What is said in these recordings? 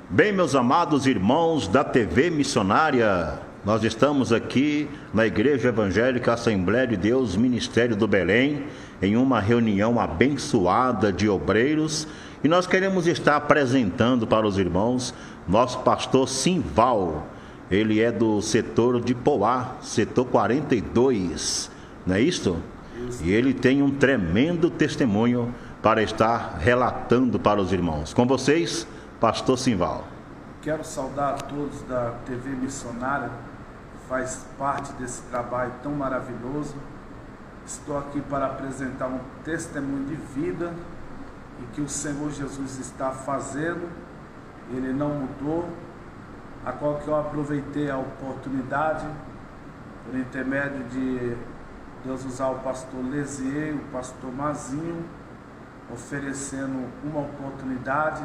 Bem, meus amados irmãos da TV Missionária, nós estamos aqui na Igreja Evangélica Assembleia de Deus, Ministério do Belém, em uma reunião abençoada de obreiros, e nós queremos estar apresentando para os irmãos nosso pastor Simval. Ele é do setor de Poá, setor 42, não é isto? E ele tem um tremendo testemunho para estar relatando para os irmãos. Com vocês, pastor Simval. Quero saudar a todos da TV Missionária, que faz parte desse trabalho tão maravilhoso. Estou aqui para apresentar um testemunho de vida e que o Senhor Jesus está fazendo. Ele não mudou, a qual que eu aproveitei a oportunidade, por intermédio de Deus usar o pastor Lesier, o pastor Mazinho, oferecendo uma oportunidade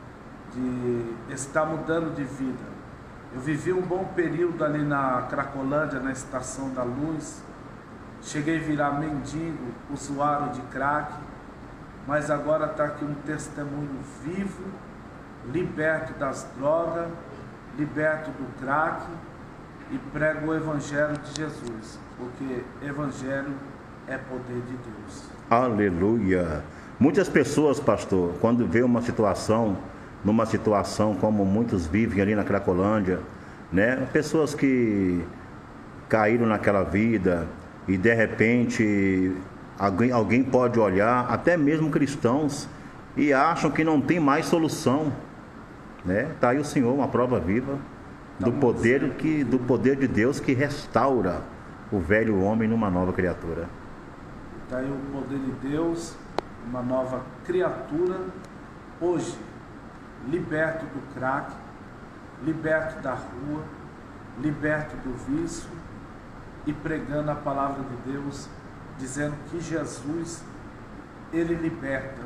de estar mudando de vida. Eu vivi um bom período ali na Cracolândia, na Estação da Luz. Cheguei a virar mendigo, usuário de crack, mas agora está aqui um testemunho vivo, liberto das drogas, liberto do crack, e prego o Evangelho de Jesus, porque Evangelho é poder de Deus. Aleluia! Muitas pessoas, pastor, quando vê numa situação como muitos vivem ali na Cracolândia, né? Pessoas que caíram naquela vida e de repente alguém pode olhar, até mesmo cristãos, e acham que não tem mais solução, né? Tá aí o Senhor, uma prova viva do poder de Deus que restaura o velho homem numa nova criatura. Está aí o poder de Deus, uma nova criatura, hoje, liberto do crack, liberto da rua, liberto do vício e pregando a palavra de Deus, dizendo que Jesus, ele liberta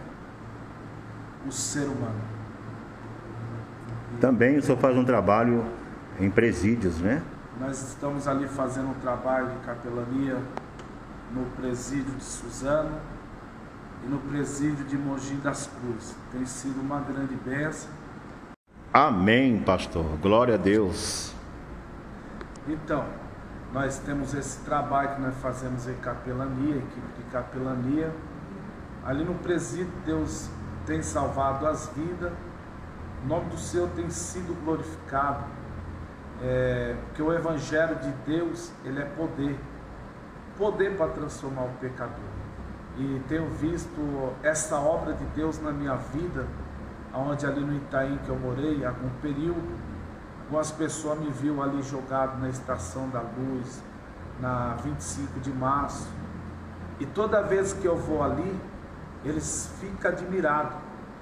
o ser humano. Também o senhor faz um trabalho em presídios, né? Nós estamos ali fazendo um trabalho de capelania no presídio de Suzano e no presídio de Mogi das Cruzes. Tem sido uma grande bênção. Amém, pastor. Glória a Deus. Então, nós temos esse trabalho que nós fazemos em capelania, equipe de capelania. Ali no presídio, Deus tem salvado as vidas. O nome do Senhor tem sido glorificado. Porque o Evangelho de Deus, ele é poder. Poder para transformar o pecador. E tenho visto essa obra de Deus na minha vida, onde ali no Itaim que eu morei, há algum período, algumas pessoas me viram ali jogado na Estação da Luz, na 25 de março, e toda vez que eu vou ali, eles ficam admirados,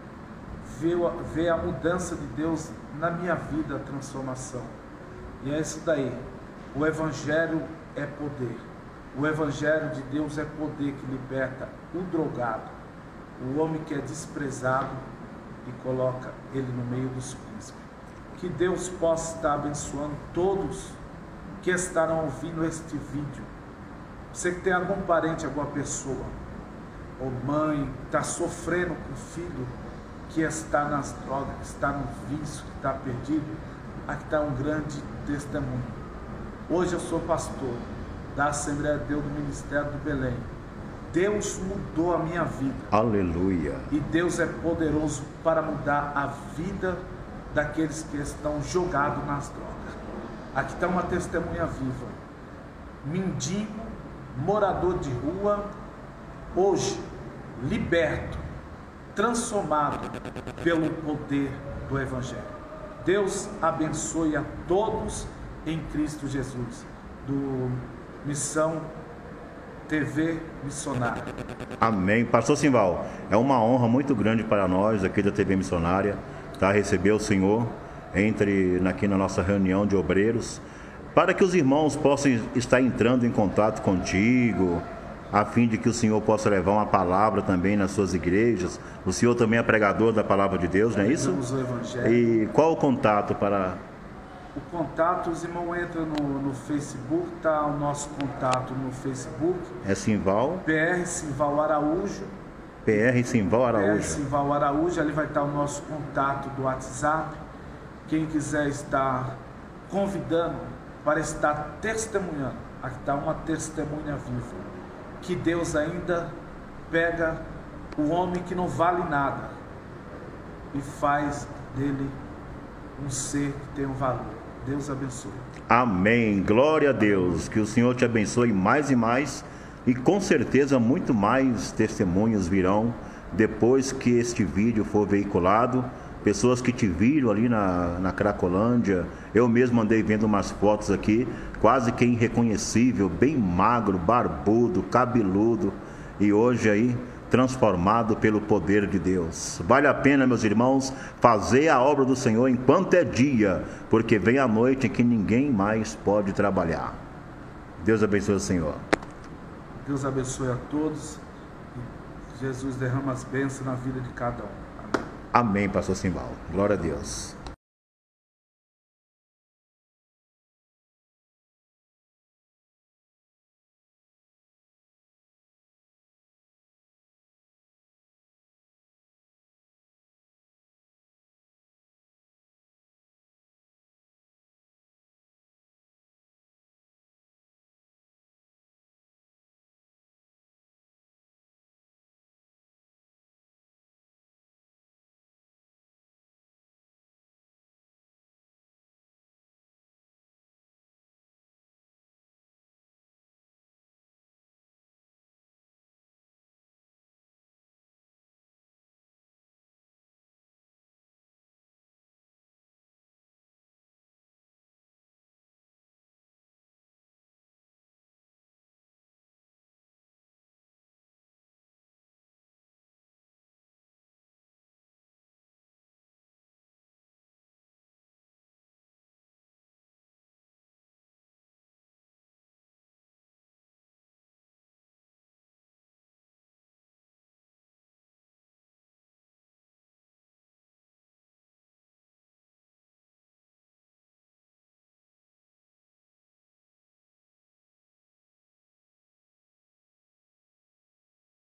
ver a mudança de Deus na minha vida, a transformação. E é isso daí, o Evangelho é poder. O Evangelho de Deus é poder que liberta o drogado, o homem que é desprezado, e coloca ele no meio dos príncipes. Que Deus possa estar abençoando todos que estarão ouvindo este vídeo. Você que tem algum parente, alguma pessoa, ou mãe, que está sofrendo com o filho, que está nas drogas, que está no vício, que está perdido, aqui está um grande testemunho. Hoje eu sou pastor da Assembleia de Deus do Ministério do Belém. Deus mudou a minha vida. Aleluia. E Deus é poderoso para mudar a vida daqueles que estão jogados nas drogas. Aqui está uma testemunha viva. Mendigo, morador de rua, hoje liberto, transformado pelo poder do Evangelho. Deus abençoe a todos em Cristo Jesus. Do Missão TV Missionária. Amém. Pastor Simval, é uma honra muito grande para nós aqui da TV Missionária, tá? Receber o Senhor aqui na nossa reunião de obreiros, para que os irmãos possam estar entrando em contato contigo, a fim de que o Senhor possa levar uma palavra também nas suas igrejas. O Senhor também é pregador da palavra de Deus, não é isso? O Evangelho. E qual o contato para... O contato, os irmãos entram no Facebook, está o nosso contato no Facebook. É Simval? PR Simval Araújo. PR Simval Araújo. PR Simval Araújo, ali vai estar o nosso contato do WhatsApp. Quem quiser estar convidando para estar testemunhando, aqui está uma testemunha viva, que Deus ainda pega o homem que não vale nada e faz dele um ser que tem um valor. Deus abençoe. Amém. Glória a Deus. Que o Senhor te abençoe mais e mais. E com certeza muito mais testemunhos virão depois que este vídeo for veiculado. Pessoas que te viram ali na Cracolândia. Eu mesmo andei vendo umas fotos aqui, quase que irreconhecível, bem magro, barbudo, cabeludo. E hoje aí, transformado pelo poder de Deus. Vale a pena, meus irmãos, fazer a obra do Senhor enquanto é dia, porque vem a noite em que ninguém mais pode trabalhar. Deus abençoe o Senhor. Deus abençoe a todos. Jesus derrama as bênçãos na vida de cada um. Amém, pastor Simbal. Glória a Deus.